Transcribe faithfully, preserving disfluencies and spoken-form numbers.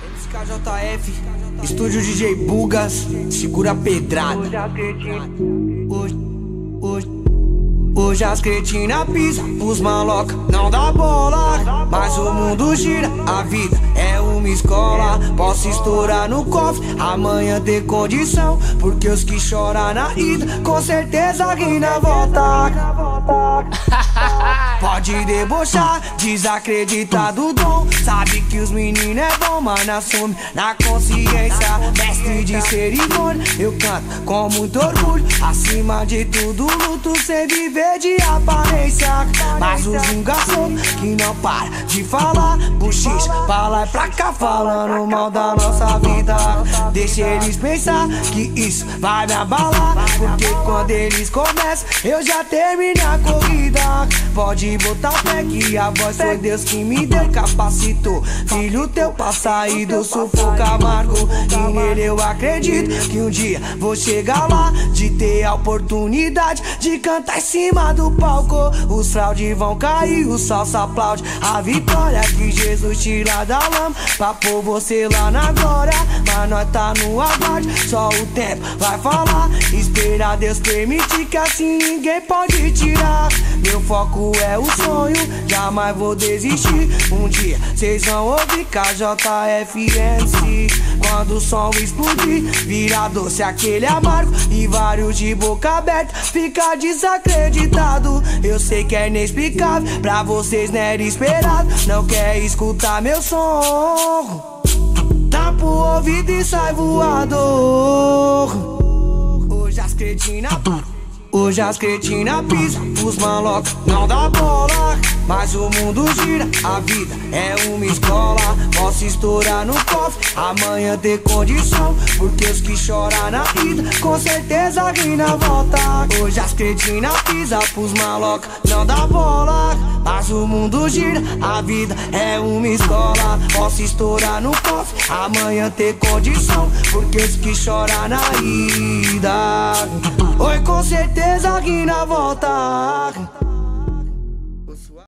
M K J F, Estúdio D J Bugas, segura a pedrada. Hoje, hoje, hoje as cretinas pisa, os maloca não dá bola. Mas o mundo gira, a vida é uma escola. Posso estourar no cofre, amanhã ter condição. Porque os que choram na ida, com certeza ri na volta. Pode debochar, desacreditar do dom. Sabe que os meninos é bom, mas não assume na consciência. Mestre de cerimônia, eu canto com muito orgulho. Acima de tudo, luto sem viver de aparência. Mas os engaçou que não para de falar buchiche, pra lá e pra cá falando mal da nossa vida. Deixa eles pensar que isso vai me abalar, porque quando eles começam, eu já terminei a corrida. Pode botar fé que a voz foi Deus que me deu, capacitou filho teu pra sair do sufoco amargo. E nele eu acredito que um dia vou chegar lá, de ter a oportunidade de cantar em cima do palco. Os fraudes vão cair, o sol se aplaude a vitória que Jesus tira da lama pra pôr você lá na glória. Mas nós tá no aguarde, só o tempo vai falar. Espera Deus permitir, que assim ninguém pode tirar. Meu foco é o sonho, jamais vou desistir. Um dia cês vão ouvir K J F M C. Quando o som explodir, vira doce aquele amargo, e vários de boca aberta fica desacreditado. Eu sei que é inexplicável, pra vocês não era esperado. Não quer escutar meu som, tampa o ouvido e sai voador. Hoje as cretinas Hoje as cretinas pisa, os maloca não dá bola. Mas o mundo gira, a vida é uma escola. Posso estourar no cofre, amanhã ter condição. Porque os que choram na ida, com certeza ri na volta. Hoje as cretinas pisa, pros maloca não dá bola. Mas o mundo gira, a vida é uma escola. Posso estourar no cofre, amanhã ter condição. Porque os que choram na ida, oi, com certeza ri na volta.